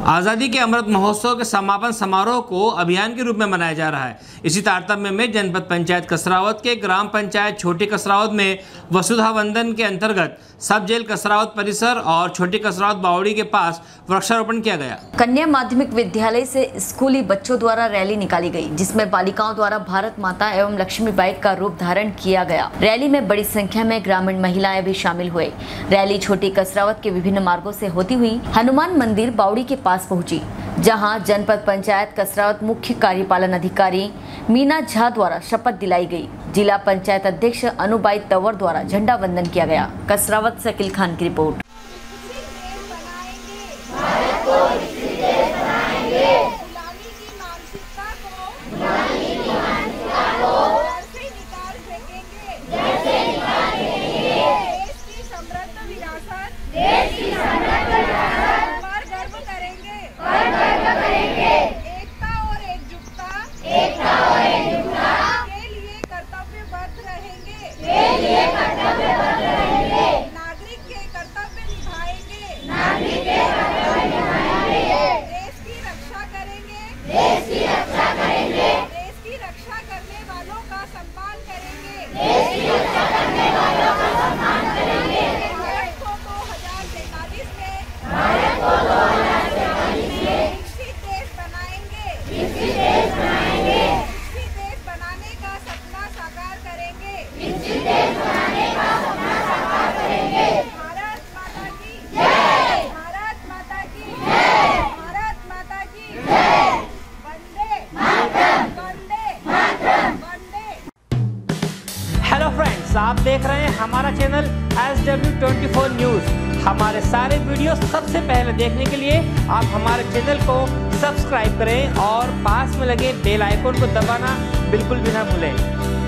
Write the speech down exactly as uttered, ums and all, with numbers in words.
आज़ादी के अमृत महोत्सव के समापन समारोह को अभियान के रूप में मनाया जा रहा है। इसी तारतम्य में जनपद पंचायत कसरावत के ग्राम पंचायत छोटी कसरावत में वसुधा वंदन के अंतर्गत सब जेल कसरावत परिसर और छोटी कसरावत बावड़ी के पास वृक्षारोपण किया गया। कन्या माध्यमिक विद्यालय से स्कूली बच्चों द्वारा रैली निकाली गई, जिसमें बालिकाओं द्वारा भारत माता एवं लक्ष्मीबाई का रूप धारण किया गया। रैली में बड़ी संख्या में ग्रामीण महिलाएं भी शामिल हुए। रैली छोटी कसरावत के विभिन्न मार्गों से होती हुई हनुमान मंदिर बावड़ी के पास पहुंची, जहां जनपद पंचायत कसरावत मुख्य कार्यपालन अधिकारी मीना झा द्वारा शपथ दिलाई गई। जिला पंचायत अध्यक्ष अनुबाई तंवर द्वारा झंडा वंदन किया गया। कसरावत से अकील खान की रिपोर्ट। हेलो फ्रेंड्स, आप देख रहे हैं हमारा channel S W twenty four news. हमारे सारे वीडियो सबसे पहले देखने के लिए आप हमारे चैनल को सब्सक्राइब करें और पास में लगे बेल आइकन को दबाना बिल्कुल भी ना भूलें।